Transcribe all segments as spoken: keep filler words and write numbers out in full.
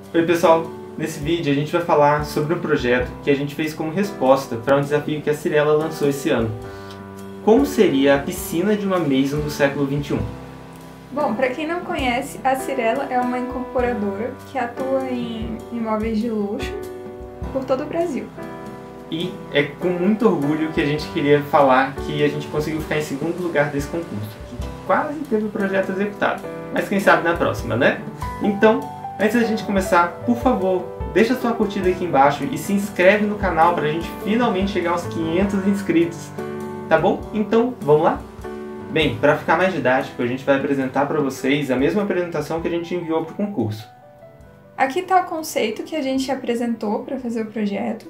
Oi pessoal, nesse vídeo a gente vai falar sobre um projeto que a gente fez como resposta para um desafio que a Cirela lançou esse ano. Como seria a piscina de uma Maison do século vinte e um? Bom, para quem não conhece, a Cirela é uma incorporadora que atua em imóveis de luxo por todo o Brasil. E é com muito orgulho que a gente queria falar que a gente conseguiu ficar em segundo lugar desse concurso. A gente quase teve o projeto executado, mas quem sabe na próxima, né? Então, antes da gente começar, por favor, deixa sua curtida aqui embaixo e se inscreve no canal para a gente finalmente chegar aos quinhentos inscritos, tá bom? Então, vamos lá? Bem, para ficar mais didático, a gente vai apresentar para vocês a mesma apresentação que a gente enviou para o concurso. Aqui está o conceito que a gente apresentou para fazer o projeto,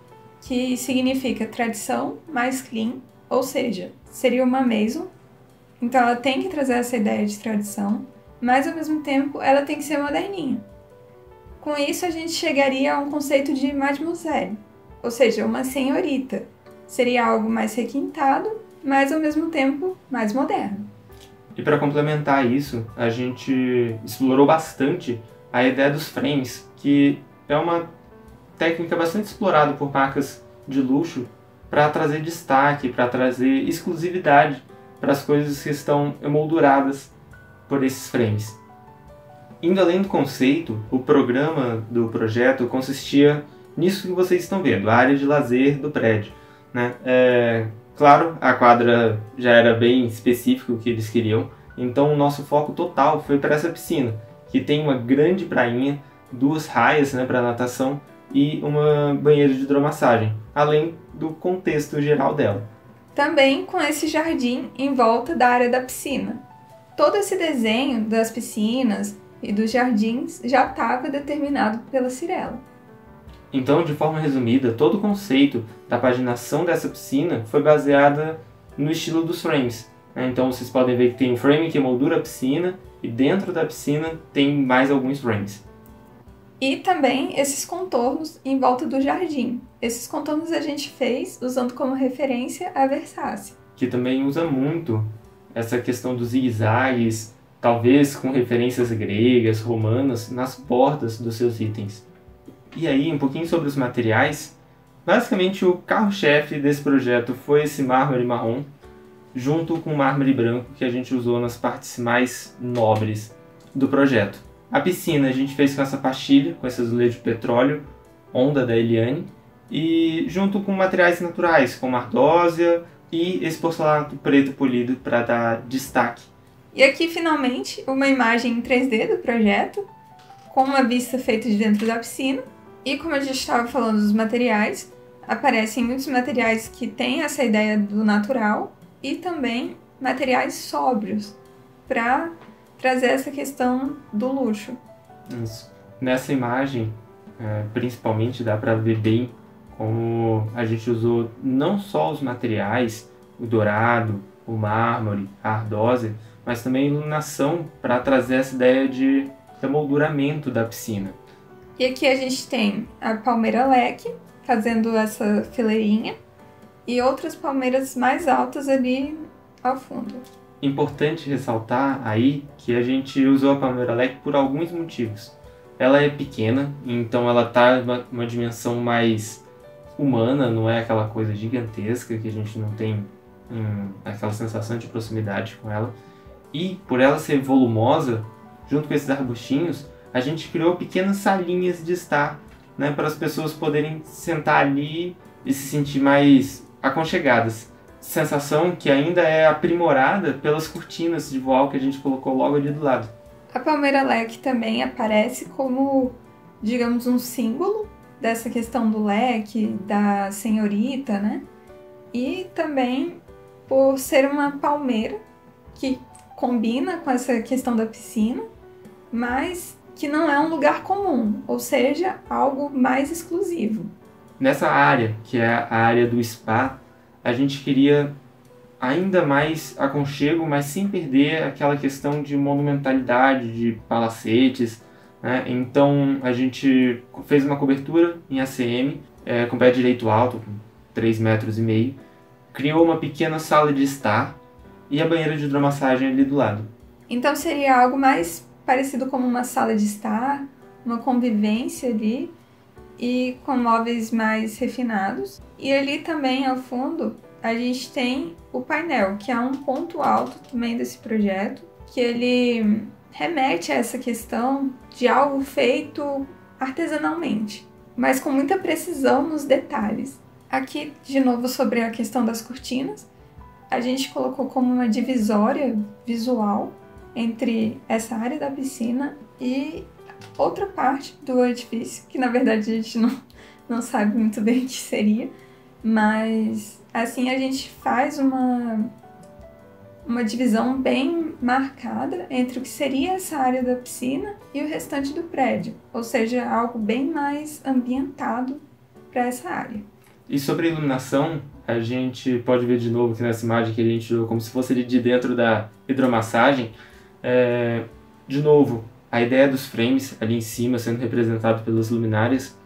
que significa tradição mais clean, ou seja, seria uma Maison, então ela tem que trazer essa ideia de tradição, mas ao mesmo tempo ela tem que ser moderninha. Com isso a gente chegaria a um conceito de mademoiselle, ou seja, uma senhorita. Seria algo mais requintado, mas ao mesmo tempo mais moderno. E para complementar isso, a gente explorou bastante a ideia dos frames, que é uma técnica bastante explorada por marcas de luxo para trazer destaque, para trazer exclusividade para as coisas que estão emolduradas por esses frames. Indo além do conceito, o programa do projeto consistia nisso que vocês estão vendo, a área de lazer do prédio, né? É, claro, a quadra já era bem específico o que eles queriam, então o nosso foco total foi para essa piscina, que tem uma grande prainha, duas raias, né, para natação e uma banheira de hidromassagem, além do contexto geral dela. Também com esse jardim em volta da área da piscina. Todo esse desenho das piscinas e dos jardins já estava determinado pela Cirela. Então, de forma resumida, todo o conceito da paginação dessa piscina foi baseada no estilo dos frames. Então vocês podem ver que tem um frame que moldura a piscina e dentro da piscina tem mais alguns frames. E também esses contornos em volta do jardim. Esses contornos a gente fez usando como referência a Versace. Que também usa muito essa questão dos zigue-zagues, talvez com referências gregas, romanas, nas bordas dos seus itens. E aí, um pouquinho sobre os materiais. Basicamente, o carro-chefe desse projeto foi esse mármore marrom, junto com o mármore branco que a gente usou nas partes mais nobres do projeto. A piscina a gente fez com essa pastilha, com esse azulejo de petróleo, Onda da Eliane, e junto com materiais naturais, como ardósia e esse porcelanato preto polido para dar destaque. E aqui, finalmente, uma imagem em três D do projeto, com uma vista feita de dentro da piscina. E como a gente estava falando dos materiais, aparecem muitos materiais que têm essa ideia do natural e também materiais sóbrios, para trazer essa questão do luxo. Isso. Nessa imagem, é, principalmente, dá para ver bem como a gente usou não só os materiais, o dourado, o mármore, a ardósia, mas também a iluminação para trazer essa ideia de emolduramento da piscina. E aqui a gente tem a palmeira leque, fazendo essa fileirinha, e outras palmeiras mais altas ali ao fundo. Importante ressaltar aí que a gente usou a palmeira leque por alguns motivos. Ela é pequena, então ela está numa uma dimensão mais humana, não é aquela coisa gigantesca que a gente não tem hum, aquela sensação de proximidade com ela. E por ela ser volumosa, junto com esses arbustinhos, a gente criou pequenas salinhas de estar, né, para as pessoas poderem sentar ali e se sentir mais aconchegadas. Sensação que ainda é aprimorada pelas cortinas de voal que a gente colocou logo ali do lado. A palmeira leque também aparece como, digamos, um símbolo dessa questão do leque, da senhorita, né? E também por ser uma palmeira que combina com essa questão da piscina, mas que não é um lugar comum, ou seja, algo mais exclusivo. Nessa área, que é a área do spa, a gente queria ainda mais aconchego, mas sem perder aquela questão de monumentalidade, de palacetes, né? Então a gente fez uma cobertura em A C M, é, com pé direito alto, com três metros e meio, criou uma pequena sala de estar e a banheira de hidromassagem ali do lado. Então seria algo mais parecido como uma sala de estar, uma convivência ali e com móveis mais refinados. E ali também ao fundo a gente tem o painel, que é um ponto alto também desse projeto, que ele remete a essa questão de algo feito artesanalmente, mas com muita precisão nos detalhes. Aqui, de novo, sobre a questão das cortinas, a gente colocou como uma divisória visual entre essa área da piscina e outra parte do edifício, que na verdade a gente não, não sabe muito bem o que seria, mas assim a gente faz uma, uma divisão bem marcada entre o que seria essa área da piscina e o restante do prédio, ou seja, algo bem mais ambientado para essa área. E sobre a iluminação, a gente pode ver de novo aqui nessa imagem que a gente viu como se fosse ali de dentro da hidromassagem. É, de novo, a ideia dos frames ali em cima sendo representado pelas luminárias,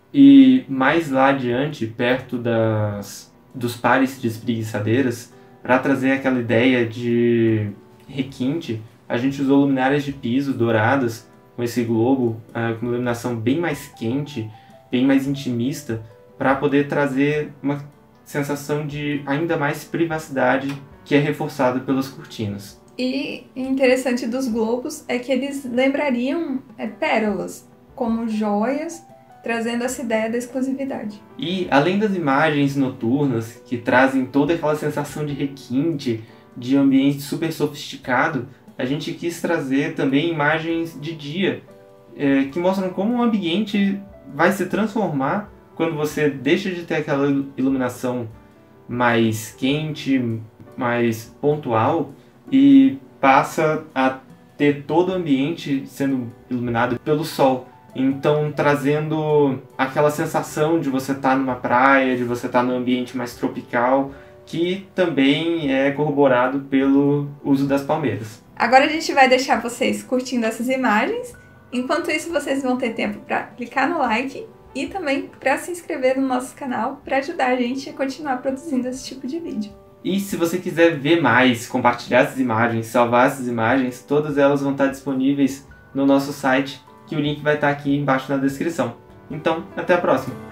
e mais lá adiante, perto das, dos pares de espreguiçadeiras, para trazer aquela ideia de requinte, a gente usou luminárias de piso douradas com esse globo, uh, com uma iluminação bem mais quente, bem mais intimista, para poder trazer uma sensação de ainda mais privacidade que é reforçada pelas cortinas. E interessante dos globos é que eles lembrariam é, pérolas, como joias, trazendo essa ideia da exclusividade. E além das imagens noturnas, que trazem toda aquela sensação de requinte, de ambiente super sofisticado, a gente quis trazer também imagens de dia, é, que mostram como o ambiente vai se transformar quando você deixa de ter aquela iluminação mais quente, mais pontual, e passa a ter todo o ambiente sendo iluminado pelo sol. Então, trazendo aquela sensação de você estar numa praia, de você estar num ambiente mais tropical, que também é corroborado pelo uso das palmeiras. Agora a gente vai deixar vocês curtindo essas imagens. Enquanto isso, vocês vão ter tempo para clicar no like e também para se inscrever no nosso canal para ajudar a gente a continuar produzindo esse tipo de vídeo. E se você quiser ver mais, compartilhar essas imagens, salvar essas imagens, todas elas vão estar disponíveis no nosso site, que o link vai estar aqui embaixo na descrição. Então, até a próxima!